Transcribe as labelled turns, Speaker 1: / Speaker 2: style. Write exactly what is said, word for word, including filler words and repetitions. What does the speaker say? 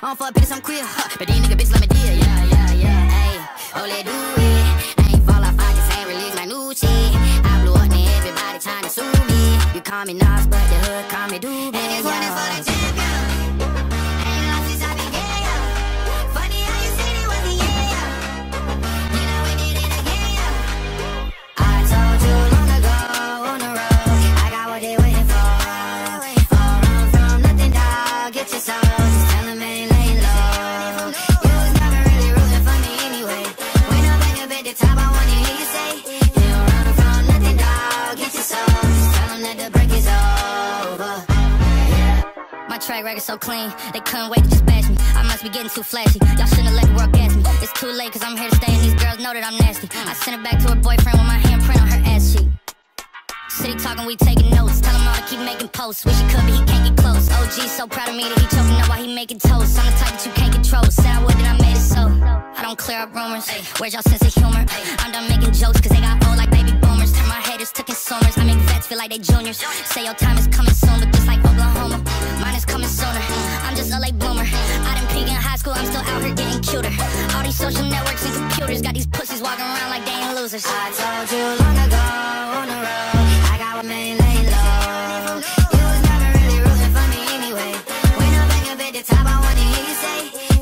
Speaker 1: I don't fuck bitches, I'm queer, huh. But these nigga bitches let me deal, yeah, yeah, yeah. Ayy, oh, let do it. I ain't fall off, I just ain't release my new shit. I blew up, and everybody tryna sue me. You call me Nas, but the hood call me Doobie. And this one is for the champion. Ain't lost since I began, yo. Funny how you said it wasn't yeah, yo. You know we did it again, yo. I told you long ago on the road, I got what they waiting for. All run from nothing, dog. Get your soul. Just tell them ain't laying low. You was never really rooting for me anyway. When I'm back up at the top, I wanna hear you say, you don't run from nothing, dog. Get your soul. Just tell them that the break is over. Yeah. My track record so clean, they couldn't wait to just bash me. I must be getting too flashy. Y'all shouldn't have let the world gas me. It's too late, cause I'm here to stay, and these girls know that I'm nasty. I sent it back to her boyfriend with my handprint on her ass cheek. City talking, we taking notes. Tell him all to keep making posts. Wish he could, but he can't get close. O G so proud of me that he choking up while he making toast. I'm the type that you can't control. Said I would, then I made it so. I don't clear up rumors. Where's y'all sense of humor? I'm done making jokes, cause they got old like baby boomers. Turn my haters to consumers. I make vets feel like they juniors. Say your time is coming soon, but just like Oklahoma, mine is coming sooner. I'm just a late bloomer. I didn't peak in high school, I'm still out here getting cuter. All these social networks and computers got these pussies walking around like they ain't losers. I told you long ago on the road, I got what made lay low. You was never really rooting for me anyway. When I'm back up at the top, I wanna hear you say,